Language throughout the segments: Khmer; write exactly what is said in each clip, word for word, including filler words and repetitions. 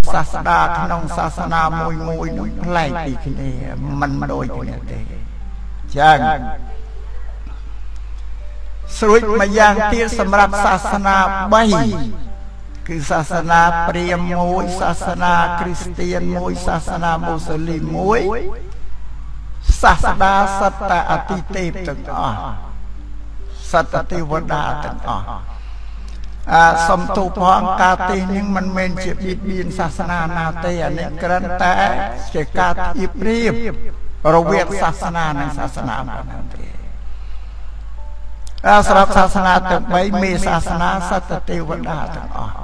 ศาสดาขนมศาสนามวยมวยนุ่งไล่ตีขึ้นเองมันโดยคนเดียวจังสรุปมาอย่างที่สำหรับศาสนาใบคือศาสนาเปรียมมวยศาสนาคริสเตียนมวยศาสนามุสลิมมวยศาสดาสัตตะอติเตปตึงอ่ะสัตตเทวดาตึงอ่ะสมตุพองกาตีนึงมันเมนเจ็บบิดบินศาสนานาเตอันนี้กระแต่เจกาทิบรีบระเวียศาสนาในศาสนานาเตสำหรับศาสนาตึงใบมีศาสนาสัตตเทวดาตึงอ่ะ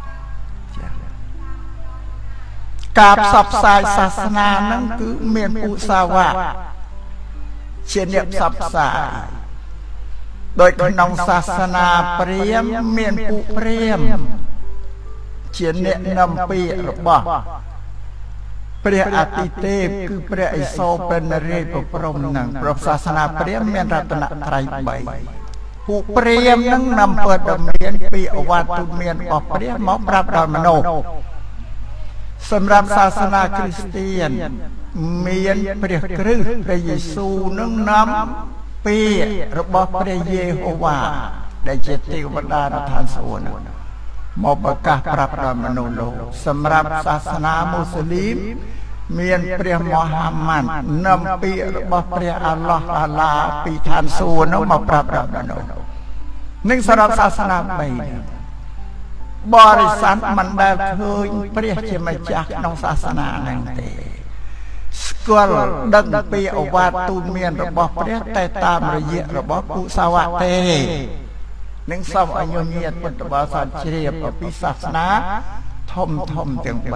กาบสับสายศาสนานั้นคือเมียนอุสาวะเชียนเนียบสับสายโดยขนมศาสนาเปรียมเมียนปุเปรียมเชียนเนียนำปีระบอบเปรียอติเทพคือเปรียไอโซเป็นเรปปรมหนังปรบศาสนาเปรียมเมียนรัตนไตรใบปุเปรียมนั่งนำเปิดดำเรียนปีอวัตตุเมียนออกเปรียมมอปราบดอนมโนสำหรับศาสนาคริสเตียนเมียนเปรียกรึพระเยซูนั่งนำปีระบอบพระเยโฮวาได้เจติวดาทานสวนมอบกาปรับดอนมโนโลสำหรับศาสนามุสลิมเมียนเปรียมอฮัมมัดนำปีระบอบพระอัลลอฮฺอัลลาปีทานสวนมาปรับดอนมโนโลนึ่งสำหรับศาสนาใบบริษัทมันได้เคยเปรียบเทียบจากน้องศาสนานั่นเองสกุลดังปีอวาตูเมียนระบบเปรียบแต่ตามระยะระบบกุศลเตนึ่งสมัยโยนีปฏิบัติศาสตร์เฉียบปีศาสนาทมทมเตียงใบ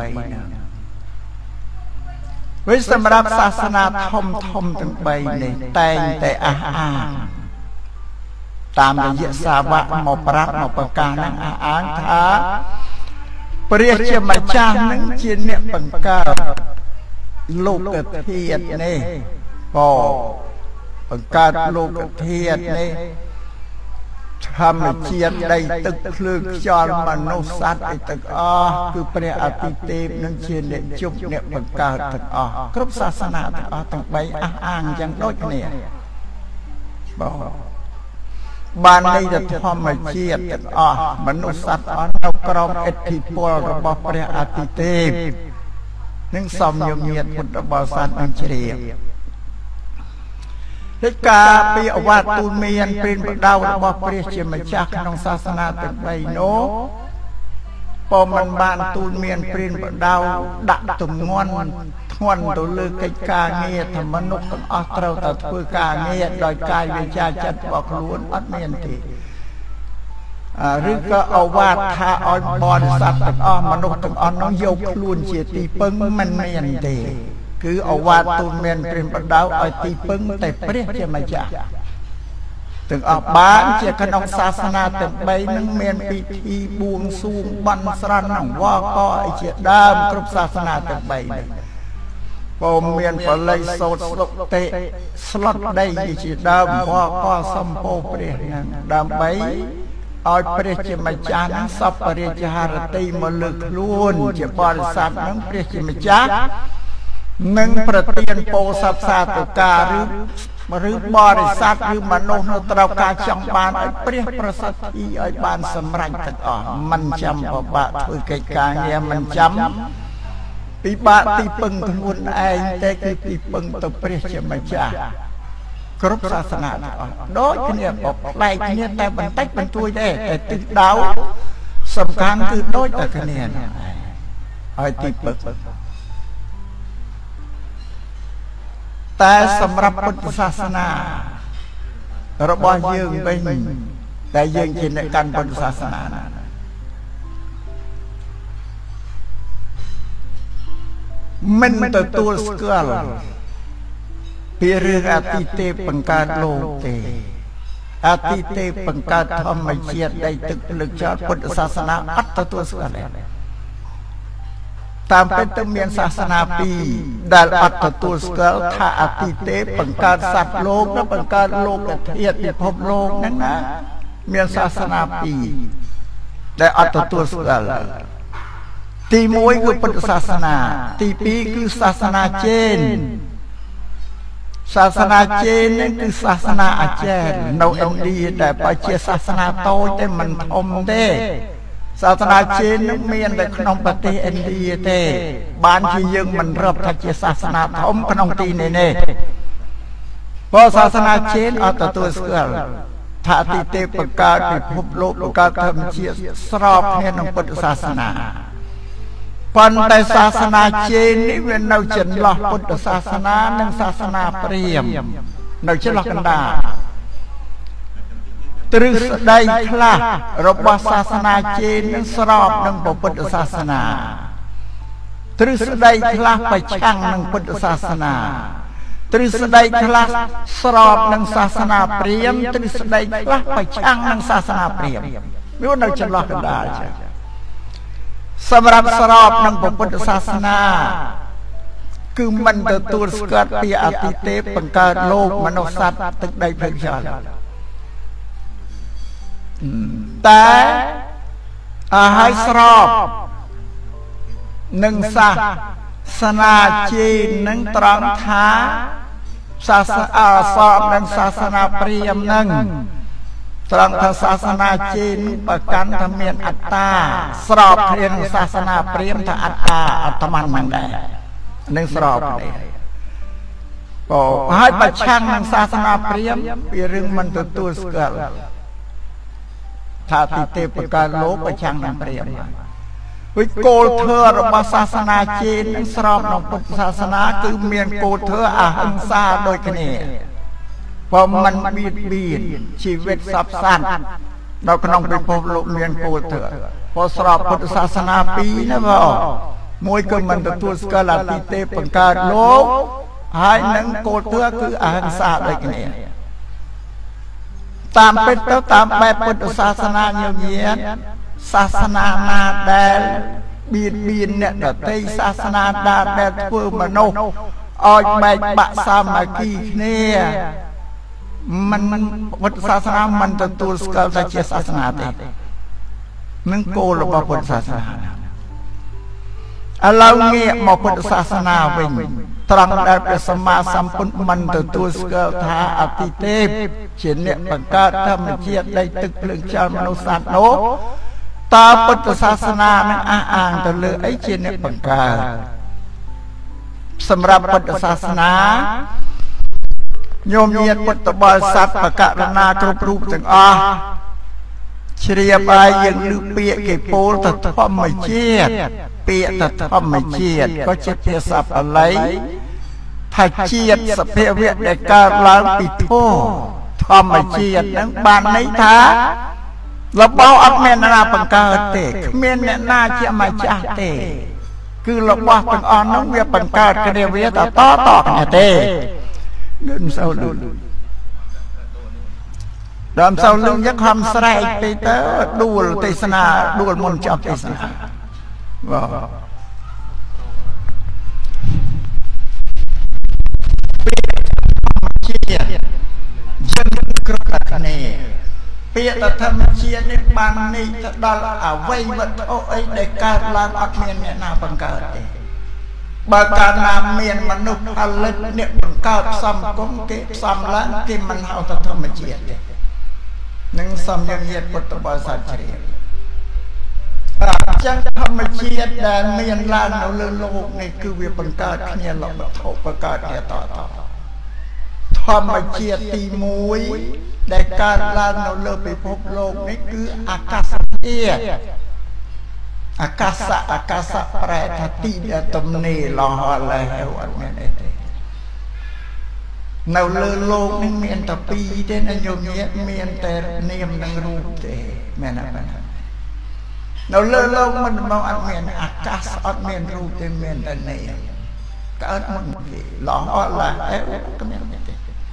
วิสำหรับศาสนาทมทมเตียงใบในแต่งแต่อาหารตามระยะสาวะมปรักมปการนังอ่านท้าเปรียบเทียบมาจ้างนั่งเชียนเนี่ยปังกาลูกกระเทียดนี่ปอปังกาลูกกระเทียดนี่ทำเชียนได้ตึกคลึกจอนมนุษย์สัตว์ไอตึกอ้อคือเปรียอติเตปนั่งเชียนเนี่ยจุบเนี่ยปังกาตึกอ้อกรุ๊ปศาสนาตึกอ้อตั้งใบอ่างยังโดดเนี่ยปอบานในจะทำมาเชียดอ๋อมนุษย์สัตว์อ๋อนกรองเอธิปอลระบบพระอาทิตย์นึ่งสมยมเยียดพุทธบริษัทอันเฉียบเหตุการณ์ปีอวาตูนเมียนเป็นประดาวระบบพระเชียมจากขนมศาสนาตึกใบโนปอมันบานตูนเมียนเป็นประดาวดักตุ่มงอนทวนตัวเลือกกาเงียธรรมนุษย์อัตราตัดเพื่อกาเงียโดยกายวิชาจัดบอกล้วนอัดเมียนทีหรือก็เอาว่าถ้าเอาบริษัทตึกอ้อมนุษย์ตึกอ้อน้องโยกล้วนเฉียตีปึ้งมันเมียนทีคือเอาว่าตูนเมียนเป็นประดาวเอาตีปึ้งแต่เปรี้ยจะมาจากตึงออกบ้านเจ้าขนมศาสนาตึงใบนึงเมียนปีทีบวงสูงบันสรันหนังว่าก็ไอเจ้าดามกรุ๊ปศาสนาตึงใบปมเมียนปลายโสดสลบเตะสลดได้ยิจิดามว่าก็สมโภเปรียนังดามใบเอาเปรียจิมจานังสับเปรียจหารตีมลึกล้วนเจ้าบริษัทนังเปรียจิมจาหนึ่งประเทียนโปสับสาตุกาหรือหรือบริษัทหรือมโนนตรากาจังบานไอเปรียประสัทอีไอบานสมรังตัดอ่อนมันจำบ่บะถือไกกาเนี่ยมันจำปีบะตีปึงทุนไอแต่คือตีปึงตัวเปรียจะมาจากกรุ๊ปศาสนาโดยเนี่ยบอกไล่เนี่ยแต่บรรทัดบรรทุยได้แต่ติดดาวสำคัญคือโดยแต่คะแนนไอตีปึงแต่สำหรับพุทธศาสนาเราบอกยืงไปแต่ยืงจินในการพุทธศาสนามันตัวตัวสเกลพิริอาทิเตปังการโลเตอาทิเตปังการธรรมเชียดได้ตึกลึกชาติพุทธศาสนาอัตตัวสเกลตามเป็นตำเนียนศาสนาปีดัลอัตตัวสเกลถ้าอาทิเตปังการสัตว์โลกและปังการโลกเทียดในภพโลกนั้นนะเมียนศาสนาปีได้อัตตัวสเกลទីមួយគឺពុទ្ធសាសនាទីពីរគឺសាសនាចេនសាសនាចេននេះគឺសាសនាអាចារ្យនៅឥណ្ឌាដែលបើជាសាសនាតូចទេមិនធំទេសាសនាចេននឹងមានតែក្នុងប្រទេសឥណ្ឌាទេបានជាយើងមិនរាប់ថាជាសាសនាធំក្នុងទីនេះទេព្រោះសាសនាចេនអត់ទទួលស្គាល់ថាអតិទេពបង្កើតពិភពលោកបង្កើតធម្មជាតិស្របគ្នានឹងពុទ្ធសាសនាប៉ុន្តែសាសនាចេននេះវានៅចន្លោះពុទ្ធសាសនានិងសាសនាព្រាហ្មណ៍នៅចន្លោះកណ្ដាលទ្រឹស្ដីខ្លះរបស់សាសនាចេននឹងស្របនឹងពុទ្ធសាសនាទ្រឹស្ដីខ្លះប្រឆាំងនឹងពុទ្ធសាសនាទ្រឹស្ដីខ្លះស្របនឹងសាសនាព្រាហ្មណ៍ទ្រឹស្ដីខ្លះប្រឆាំងនឹងសាសនាព្រាហ្មណ៍វានៅចន្លោះកណ្ដាលចឹងសម្រាប់ស្របនឹងពុទ្ធសាសនាគឺមិនទទួលស្គាល់ពីអតិទេពបង្កើតលោកមនុស្សសត្វទឹកដីភ្លើងខ្យល់តែអាហើយស្របនឹងសាសនាចេននឹងត្រង់ថាសាសនាអសរនឹងសាសនាព្រាហ្មណ៍នឹងត្រង់ថាសាសនាចេនប្រកាន់ថាមានអត្តាស្របគ្នានឹងសាសនាព្រាហ្មណ៍ថាអត្តាអាត្មានមិនដែរនឹងស្របគ្នាក៏ហើយប្រឆាំងនឹងសាសនាព្រាហ្មណ៍ពីរឿងមិនទទួលស្គាល់ថាទីទេពបង្កើតលោកប្រឆាំងនឹងព្រាហ្មណ៍វិគោលធ្វើរបស់សាសនាចេននឹងស្របនឹងពុទ្ធសាសនាគឺមានគោលធ្វើអហិង្សាដូចគ្នាព្រមមិនបៀតបៀនជីវិតសត្វសត្វនៅក្នុងពិភពលោកមានគោលធ្វើព្រោះស្របពុទ្ធសាសនាពីរណាបងមួយគឺមិនទទួលស្គាល់អតិទេពបង្កើតលោកហើយនឹងគោលធ្វើគឺអហិង្សាដូចគ្នាតាមពិតទៅតាមបែបពុទ្ធសាសនាញញាតសាសនាណាដែលបៀតបៀនអ្នកដទៃសាសនាណាដែលធ្វើមនុស្សឲ្យបែកបាក់សាមគ្គីគ្នាមិនពុទ្ធសាសនាមិនទទួលស្គាល់ថាជាសាសនាទេនឹងគោលរបស់ពុទ្ធសាសនាឥឡូវងាកមកពុទ្ធសាសនាវិញត្រង់ដែលព្រះសម្មាសម្ពុទ្ធមិនទទួលស្គាល់ថាអតិទេពជាអ្នកបង្កើតធម្មជាតិដីទឹកភ្លើងខ្យល់មនុស្សសត្វនោះតើពុទ្ធសាសនានឹងអះអាងទៅលើអីជាអ្នកបង្កើតសម្រាប់ពុទ្ធសាសនាញោមញាតិពុទ្ធបរិស័ទបកករណាគ្រប់រូបទាំងអស់ជ្រាបហើយយើងឮពាក្យគេពោលទៅធម្មជាតិពាក្យទៅធម្មជាតិក៏ជាភាសាបាលីថាជាតិសភាវៈដែលកើតឡើងពីធម៌ធម្មជាតិនឹងបានន័យថារបស់អត់មានណាបង្កើតទេគ្មានអ្នកណាជាម្ចាស់ទេគឺរបស់ទាំងអស់នោះវាបង្កើតគ្នាវាតតតគ្នាទេនឹងសូវលឺដើមសូវលឺយកខំស្រែកទៅទៅដួលទេសនាដួលមុនចប់ទេសនាបាទជាជនគ្រប់គ្នាពាក្យធម្មជាតិនេះបានន័យទៅដល់អវ័យវត្ថុអីដែលកើតឡើងអត់មានអ្នកណាបង្កើតទេបើកាលណាមានមនុស្សផលិតអ្នកបង្កើតផ្សំគុំគេផ្សំឡើងគេមិនហៅថាធម្មជាតិទេនឹងសំយ៉ាងញាតិពុទ្ធបរិស័ទជ្រាបអញ្ចឹងធម្មជាតិដែលមានឡើងនៅលើលោកនេះគឺវាបង្កើតគ្នាលវត្ថុបង្កើតគ្នាតតធម្មជាតិទីមួយដែលកើតឡើងនៅលើពិភពលោកនេះគឺអាកាសធាតុអាកាសអាកាសប្រែថាទីដែលទំនេរលហលែវអត់មានអីទេនៅលើលោកនេះមានតែពីរទេណាញោមញាតិមានតែនាមនិងរូបទេមែនអត់បាទនៅលើលោកមិនមកអត់មានអាកាសអត់មានរូបទេមានតែនាមកើតមុនគេលហលែវក៏មានទេ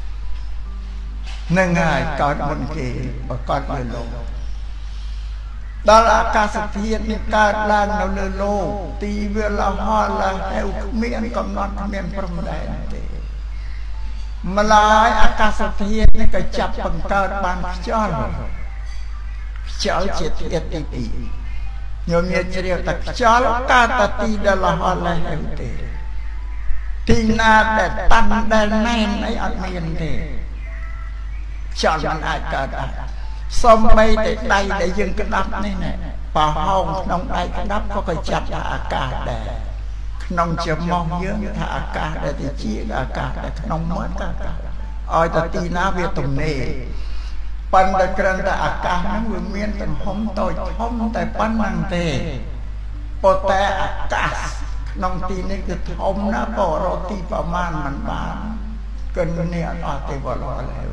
នឹងហើយកើតមុនគេប្រកាសលើលោកដល់អាកាសធាតុនេះកើតឡើងនៅលើលោកទីវាលហលែវគ្មានកំណត់គ្មានព្រំដែនទេម្ល៉េះអាកាសធាតុនេះក៏ចាប់បង្កើតបានខ្យល់ខ្យល់ជាធាតុទីពីរ nhôm nhiệt chiều ta cho cả ta ti đã là họ lại hiểu thế thì na để tan để men ấy ăn miên thế chọn mình ai cả đã xong bay để tay để dừng cái đắp này này và hông nông đây cái đắp có cái chặt là cả để nông chợ mong dương thả cả để thì chia cả để nông mất cả cả ôi ta ti na về tùng nề pan đã kêu ta cả nó người miên từng hôm tôi hôm tại pan năng tề bộ tè cả nông ti này cứ hôm nó bỏ roti vào man mình bán cần nè ở tề vào lo lại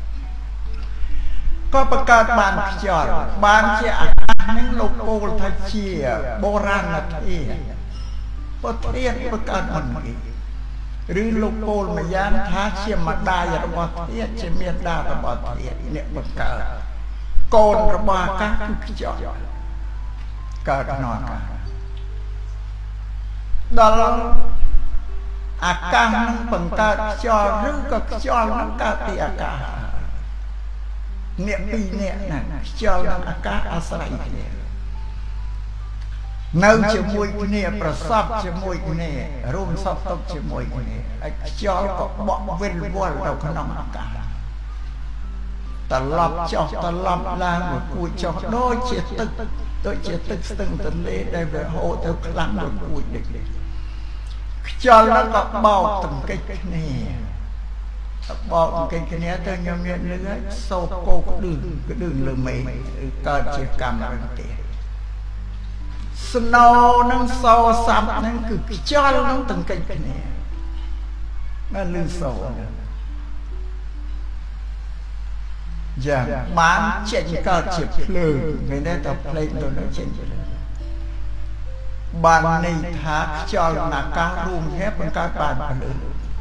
ก็ประกาศบานจอดบานเจ้าหนึ่งโลโก้ทัชเชียโบราณนาทีประเทศประกาศมันกี่หรือโลโก้มายานท้าเชียมาได้ระบาดเทียเชมีดาระบาดเทียเนี่ยประกาศโกนระบาดก้าคือจอดกาดนอนกันดอลอากาศนั่งปังกาดจอดหรือก็จอดนั่งกาติอากาศเนี่ยปีเนี่ยนะเจ้านักอากาศอาศัยเนี่ยนั่งจะมวยเนี่ยประสับจะมวยเนี่ยรวมสับตบจะมวยเนี่ยเจ้าก็บอกเว้นวันเราขนมอากาศตลอดเจ้าตลอดลางหมดกูเจ้าโดยเจตึกโดยเจตึกตึงตันเล่ได้แบบโหเท่าครั้งหมดกูเด็กๆเจ้าแล้วก็เบาตึงกิ๊กเนี่ยบอกcái cái này tôi nhớ miệng nữa sâu cô cái đường cái đường lừa mày cơ chỉ cầm là tiền snow nó sâu sắm nó cứ cho nó từng cái cái này nó lưng sâu giờ bán chuyện cơ chỉ lừa người ta tập lên tôi nói chuyện bàn này thả cho là cá ruộng hết bằng cá bàn bàn lừa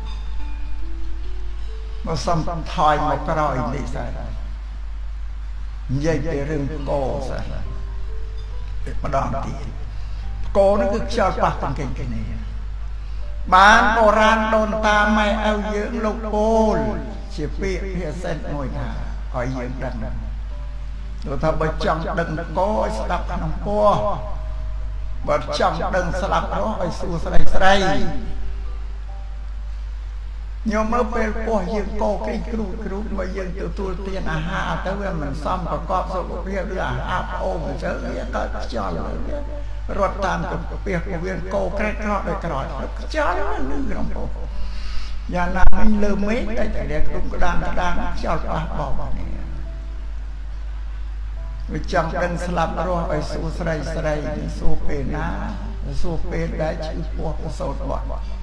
mà xong thòi một cái rồi đi sao vậy để rừng cô sao mà đòn tiền cô nó cứ cho bạc bằng cái cái này bán cô ran đồn ta mày ao dưỡng lục cô chỉ biết phía sen ngồi thả hỏi dưỡng đằng rồi ta bởi trong đừng cô đập nông cô bởi trong đừng sạp đó hỏi xua sài sài nhưng mà về qua dương cô cái kêu kêu mà dương từ từ tiền à ha tới bây mình xong và có số của việc là áp ôm mà chớ nghĩa có cho rồi rồi tam của việc của viên cô cái đó để cái đó cho nó lư trong cô nhà nào mình lơ mấy cái tại để cũng có đang đang cho qua bỏ vào này người chồng cần slap rồi phải su sray sray su pe na su pe đã chịu qua cái sốt bỏ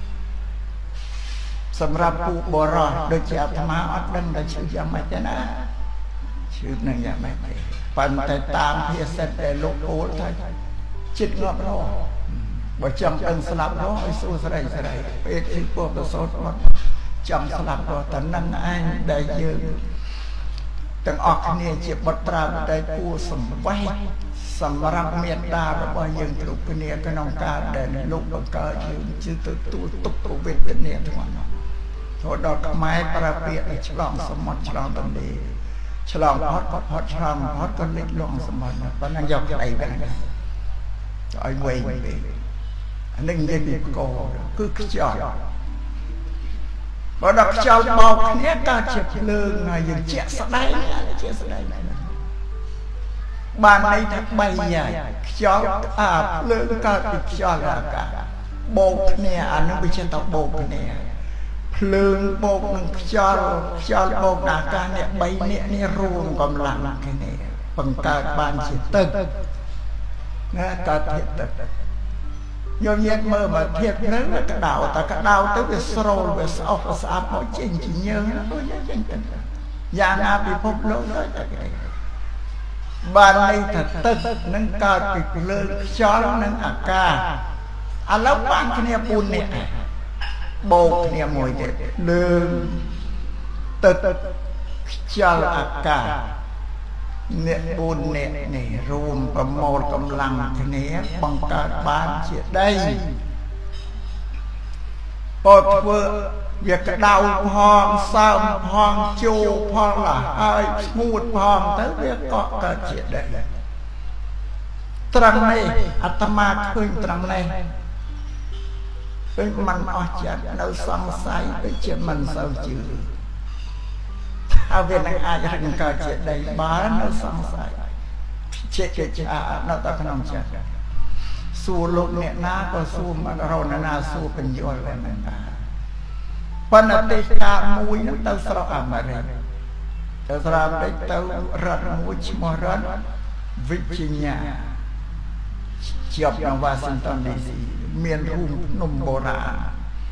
สำหรับผู้บรอดโดยจะธรรมะอัดดังได้ชื่อยังไม่ได้นะชื่อหนึ่งยังไม่ได้ปันแต่ตามเพียรเสร็จแต่ลูกโอ้ไทยจิตงอบล้อบ่จำเป็นสลับล้อไอ้สู้สไลสไลเป็นที่พวกประสบว่าจำสลับล้อแต่นั่งไอ้ได้ยืนตั้งออกเนี่ยเจ็บบตราได้ผู้สมไว้สำหรับเมียดาเราบ่ยังถูกเนี่ยก็น้องการเดินลูกบังเกิดยืนชื่อตัวตัวตุกตัวเวทเป็นเนี่ยทั้งวันโทษดอกไม้ประเปียฉลองสมบัติฉลองตันดีฉลองพอดพอดพอดฉลองพอดก็เล็กลงสมบัติตอนนั้นยกไอ้ไปนะไอ้เวงไปอันนึงยังดีโก้คือขจรพอดอกเจ้าบอกเนี้ยก็เจ็บเลืองไงยังเจี๊ยสไลด์เจี๊ยสไลด์บ้านในทักใบใหญ่เจ้าอาบเลืองก็ติดเจ้าละกันโบกเนี่ยอันนั้นไม่ใช่ตัวโบกเนี่ยเลืองโบกหนึ่งเจ้าเจ้าโบกนาการเนี่ยใบเนี่ยนี่รวมกำลังแค่นี้ปังการบ้านเสียตึกนะการเทียบตึกยอมเย็นเมื่อมาเทียบนั้นกระดาวแต่กระดาวต้องไปสโลว์ไปสอฟสอาบหมดจริงจริงเยอะนะโอ้ยจริงจริงยานาไปพบโลกเลยบ้านในถัดตึกนั่งการปิดเลืองช้อนนั่งอากาอ่ะแล้วบ้านเนี่ยปูนเนี่ยโบกเนี่ยมวยเด็ดเลืองตึกช้อนอากาเนี่ยปูนเนี่ยนี่รวมประมวลกำลังทีนี้บังการบ้านเสียได้ปอดเวอเวียกดาวพองซ้ำพองจูพองละไอ้มูดพองแต่เวียกเกาะกระเจียดได้ត្រង់នេះអាត្មាឃើញត្រង់នេះពេលมันអស់ចិត្តនៅសង្ស័យដូចជាមិនសូវជឿថាវានឹងអាចរឹងកើតជាដីបាននៅសង្ស័យជាជាជានៅតែក្នុងចិត្តសួរលោកអ្នកណាក៏សួរមករណណាសួរបញ្យល់តែមិនបានប៉ុន្តែទេសកាលមួយនោះទៅស្រុកអាមេរិកទៅស្រុកអាមេរិកទៅរដ្ឋមួយឈ្មោះរដ្ឋ Virginia ជាប់នៅ Washington ឌី ซี មានរូងភ្នំបុរាណ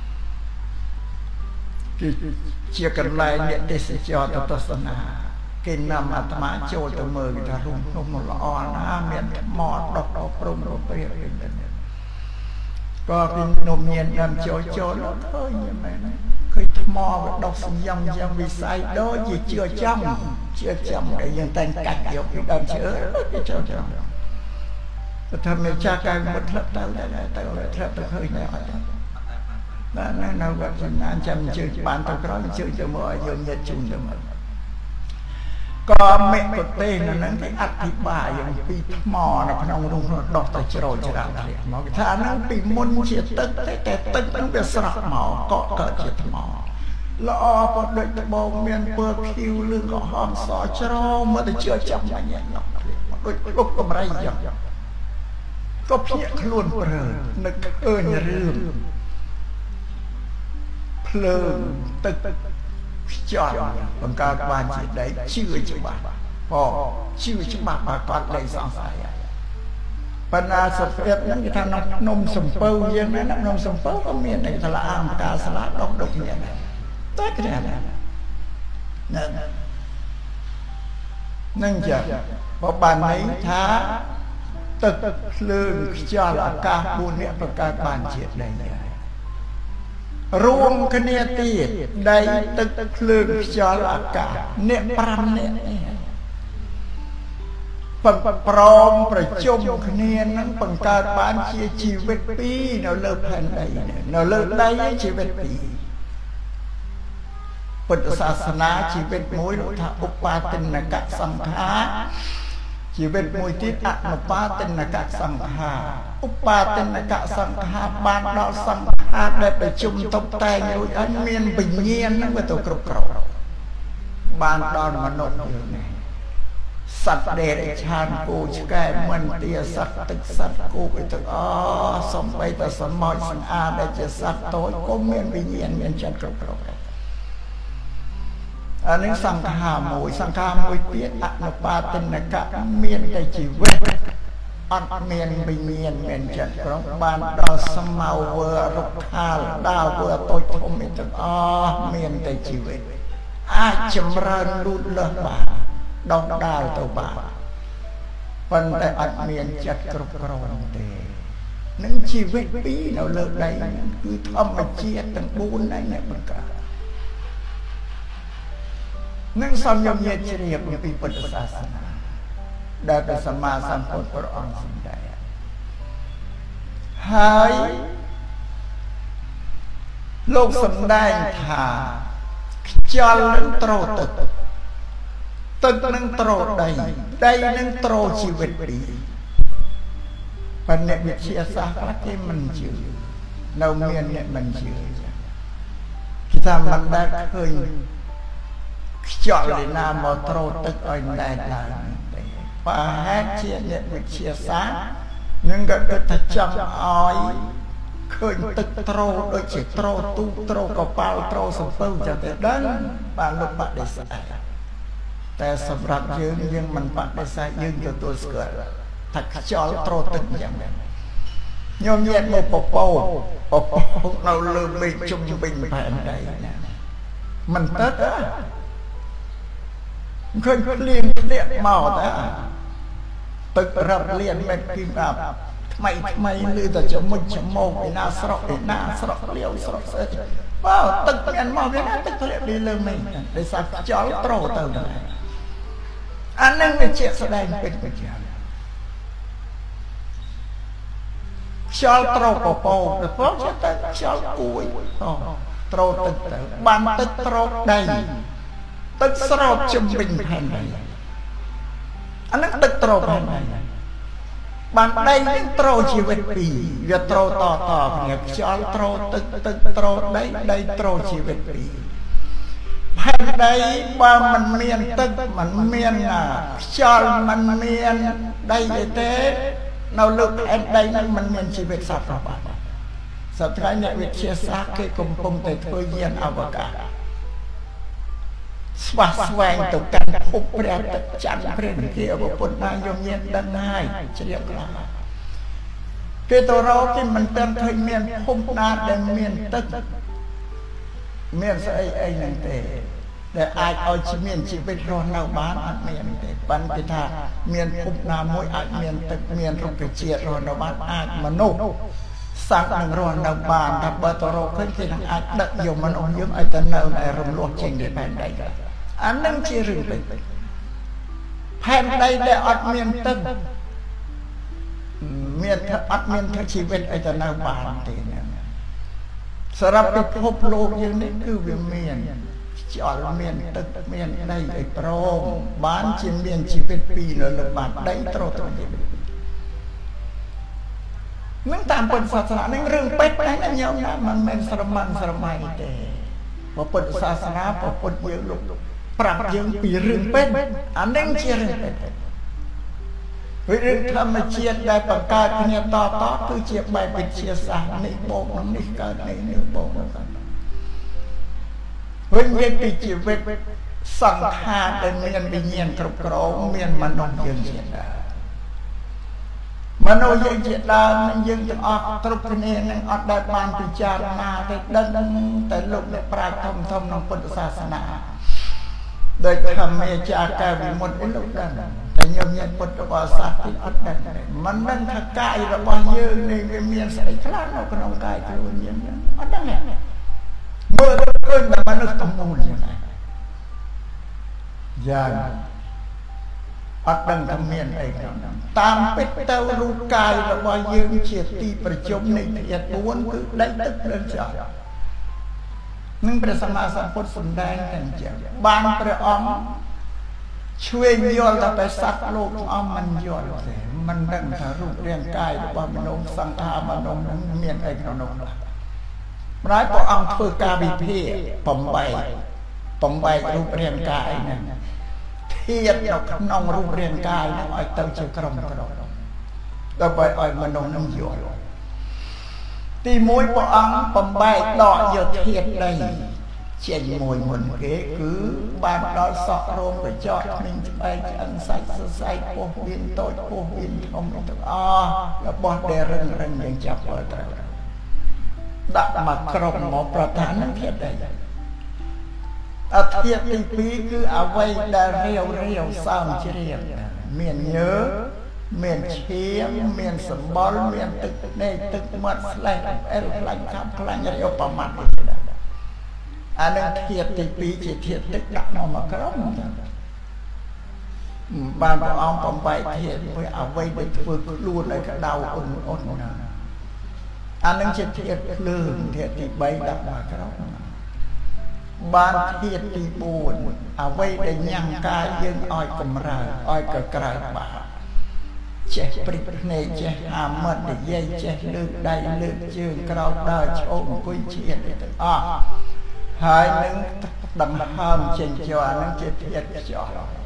ជាកន្លែងអ្នកទេសចរទៅទស្សនាគេនាំអាត្មាចូលទៅមើលថារូងភ្នំល្អណាស់មានថ្មដុតដល់ព្រំរព្រាបវិញក៏ពីនំញៀនដើមចូលចូលឃើញមែនឃើញថ្មវាដុតសំយ៉ាងយ៉ាងវិស័យដូចជាជឿចំជឿចំដែលយើងតែងកាច់យកពីដើមឈើគេចូលចំតែថាមានចាស់កែមុតធ្លាប់ទៅដែរទៅធ្លាប់ទៅឃើញដែរអត់បាទនៅនៅវត្តចំណានចាំជឿបានទៅក្រោយជឿទៅមកឲ្យយើងញាតជូនទៅមកក៏មេកទេសនៅនឹងគេអធិប្បាយអំពីថ្មនៅក្នុងរូងដុះទៅជ្រោយច្រាំងធ្លាក់មកគេថាហ្នឹងពីមុនជាទឹកតែតែទឹកហ្នឹងវាស្រក់មកក៏កើតជាថ្មល្អក៏ដូចត្បូងមានពណ៌ខៀវលឿងក្រហមសច្រោមមកទៅជឿចាប់ញ៉ាំញ៉ាំនោះដូចលុបកំរៃយ៉ាងក៏ភ្ញាក់ខ្លួនព្រើនឹកឃើញរឿងភ្លើងទឹកខ្យល់បង្កើតបានជាដីជឿច្បាស់ក៏ជឿច្បាស់ប្រកបដោយសង្ស័យបណ្ណាសភាពហ្នឹងគេថាក្នុងភ្នំសំពៅយើងណាភ្នំសំពៅក៏មានតែស្លាអង្គការស្លាដុកដុកនេះតែគេណាហ្នឹងនឹងចាបើបានន័យថាទឹកភ្លើងខ្យល់អាកាសបួននេះបង្កើតបានជាដីរួមគ្នាទៀតដីទឹកភ្លើងខ្យល់អាកាសអ្នកប្រាំអ្នកនេះព្រមប្រជុំគ្នានឹងបង្កើតបានជាជីវិតពីរនៅលើផែនដីនៅលើដីជីវិតពីរពុទ្ធសាសនាជីវិតមួយលោកថាឧបាទិនកសង្ខារជីវិតមួយទៀតអនុបាទិនកសង្ខារឧបាទិនកសង្ខារបានដល់សង្ខារដែលប្រជុំតុបតែងរួចអញមានវិញ្ញាណហ្នឹងវាទៅគ្រប់គ្រងបានដល់មនុស្សយើងនេះសត្វដេរឆានគោឆ្កែមិនទាសត្វទឹកសត្វគោទៅទាំងអស់សំបីតែសមុទ្រសង្អាដែលជាសត្វតូចក៏មានវិញ្ញាណមានចិត្តគ្រប់គ្រងអានេះសង្ខារមួយសង្ខារមួយទៀតអនុបាទិនកៈមានតែជីវិតអត់មានវិញ្ញាណមានចិត្តក្រុងបានដល់សមោវររុក្ខាលដាវវរតូចធំទាំងអស់មានតែជីវិតអាចចម្រើនលូតលាស់បានដុះដាលទៅបានប៉ុន្តែអត់មានចិត្តគ្រប់គ្រងទេនឹងជីវិតពីរនៅលើដីគឺធម្មជាតិទាំងបួនហ្នឹងអ្នកបង្កើតនឹងសំញញាជ្រាបពីពុទ្ធសាសនាដែលព្រះសម្មាសម្ពុទ្ធព្រះអង្គសម្ដែងហើយលោកសម្ដែងថាខ្យល់នឹងត្រោទឹកទឹកនឹងត្រោដីដីនឹងត្រោជីវិតពីរប៉ុន្តែវិទ្យាសាស្ត្រខ្លះគេមិនជឿនៅមានអ្នកមិនជឿគេថាមិនដែលឃើញខ្យល់ឯណាមកត្រោទឹកឲ្យដែកឡើងទេប្រហែលជាអ្នកវិទ្យាសាស្ត្រនឹងក៏គិតថាចង់ឲ្យឃើញទឹកត្រោដូចជាត្រោទូកត្រោកប៉ាល់ត្រោសំពៅចឹងទៅដឹងបានលោកបដិសេធតែសម្រាប់យើងយើងមិនបដិសេធយើងទទួលស្គាល់ថាខ្យល់ត្រោទឹកយ៉ាងម៉េចញោមញាតមកពពោពពោនៅលើមេឃជុំវិញផែនដីណាមិនទឹកទេឃើញភ្លៀងធ្លាក់មកតែទឹករត់លៀនមេឃពីបាប់ថ្មីថ្មីលឺតែចមុចចមោកឯណាស្រកឯណាស្រកលាវស្រកស្អីបើទឹកមានមកវាណាទឹកធ្លាក់ពីលើមេឃដោយសារខ្យល់ត្រោទៅដែរអានឹងវាជាស្ដែងពេញបញ្ញាខ្យល់ត្រោពពកទៅផងជាតែខ្យល់គួយត្រោទឹកទៅបានទឹកត្រោដីទឹកស្រោបជំវិញផែនដីអានឹងទឹកត្រោផែនដីបានដីនឹងត្រូជីវិតពីរវាត្រូតតគ្នាខ្យល់ត្រូទឹកទឹកត្រូដីដីត្រូជីវិតពីរផែនដីបើមិនមានទឹកមិនមានខ្យល់មិនមានដីទេនៅលើផែនដីនឹងមិនមានជីវិតសត្វរបស់សត្វថ្ងៃអ្នកវិទ្យាសាស្ត្រគេកំពុងតែធ្វើយានអវកាសស្វះស្វែងទៅកាន់ភពព្រះទឹកច័ន្ទព្រះនិកាយអពុទ្ធបានយមញាណដឹងហើយជ្រាបខ្លះគេទៅរកគេមិនទាន់ឃើញមានភពណាដែលមានទឹកមានស្អីអីហ្នឹងទេដែលអាចឲ្យមានជីវិតរស់នៅបានអត់មានទេប៉ុន្តែគេថាមានភពណាមួយអាចមានទឹកមានរុក្ខជាតិរស់នៅបានអាចមនុស្សសត្វនឹងរស់នៅបានតែបើទៅរកឃើញគេនឹងអាចដឹកយកមនុស្សយើងឲ្យទៅនៅในរំលោះចេញពីផែនដីអានឹងជារឿងពេកផែនដីដែលអត់មានទឹកមានអត់មានជីវិតឲ្យទៅនៅបានទេសម្រាប់ពិភពលោកយើងនេះគឺវាមានខ្យល់មានទឹកមានដីឲ្យប្រមបានជាមានជីវិតពីរនៅលើបានដីត្រត្រជីវិតនឹងតាមពុទ្ធសាសនានឹងរឿងពេទ្យតែញោមណាមិនមែនស្រមន់ស្រមៃទេពុទ្ធសាសនាពុទ្ធយើងលោកប្រាប់យើងពីរឿងពេទ្យអានឹងជារឿងពេទ្យវិរិទ្ធធម្មជាតិដែលបង្កើតគ្នាតតគឺជាបែបវិទ្យាសាស្ត្រនេះបូកនេះកើតនេះនេះបូកហ្នឹងវិញវិញពីជីវិតសង្ខារដែលមានវិញ្ញាណគ្រប់គ្រងមានមនុស្សយើងជាដើមមនុស្សយើងជាដើមនឹងយើងទាំងអស់គ្រប់គ្នានឹងអត់ដែលបានពិចារណាទេដឹងតែលោកអ្នកប្រាជ្ញធំធំក្នុងពុទ្ធសាសនាដោយធម្មអាចារ្យកាវិមុតលោកដឹងតែញោមញាតិពុទ្ធបរិស័ទទីអត់ដឹងទេមិនដឹងថាកាយរបស់យើងនេះវាមានស្អីខ្លះនៅក្នុងកាយខ្លួនយើងអត់ដឹងទេមើលឃើញតែមនុស្សទំនួលយ៉ាងណាយ៉ាងអត់ដឹងថាមានអីក្នុងនោះតាមពិតទៅរូបកាយរបស់យើងជាទីប្រជុំនៃធាតុបួនគឺដីទឹកភ្លើងខ្យល់នឹងព្រះសម្មាសម្ពុទ្ធសម្ដែងតែអញ្ចឹងបានព្រះអង្គជួយយល់ថាបេសត្វលោកអស់មិនយល់ទេមិនដឹងថារូបរាងកាយរបស់មនុស្សសង្ខារមនុស្សនឹងមានអីក្នុងនោះខ្លះម្ល៉េះព្រះអង្គធ្វើការវិភាគបំបែកបំបែករូបរាងកាយហ្នឹងធាតុនៅក្នុងរូបរាងកាយហ្នឹងឲ្យទៅជាក្រុមក្រុមដើម្បីឲ្យមនុស្សនឹងយល់ទីមួយព្រះអង្គបំបែកដកយកធាតុដីចេញមួយមុនគេគឺបានដល់សក់រោមកញ្ចក់គ្មានស្បែកឆ្អឹងសាច់សរសៃពោះវៀនតូចពោះវៀនធំទាំងអស់របស់ដែលរឹងរឹងយើងចាប់មើលត្រូវដាក់មកក្រុមមកប្រធាននឹងធាតុដីអធាតុទីពីរគឺអវ័យដែលរាវរាវសើមជ្រាបមានញើសមានឈាមមានសម្បល់មានទឹកភ្នែកទឹកមាត់ស្លេះអែលខ្លាញ់ខាប់ខ្លាញ់រាវប្រមាថអានឹងធាតុទីពីរជាធាតុទឹកដាក់មកមកក្រុមបានព្រះអង្គបំបែកធាតុមួយអវ័យដែលធ្វើខ្លួនឲ្យក្តៅអ៊ុនអ៊ុនណាអានឹងជាធាតុភ្លើងធាតុទីបីដាក់មកក្រុមបានធាតុទីបួនអ្វីដែលញ៉ាំកាយយើងឲ្យកម្រើឲ្យកក្រើបាចេះព្រិចភ្នែកចេះអាមិតនិយាយចេះលើកដៃលើកជើងក្រោកដើរឈោអង្គុយឈៀនទាំងអស់ហើយនឹងដង្ហើមចេញចូលអានឹងជាធាតុខ្យល់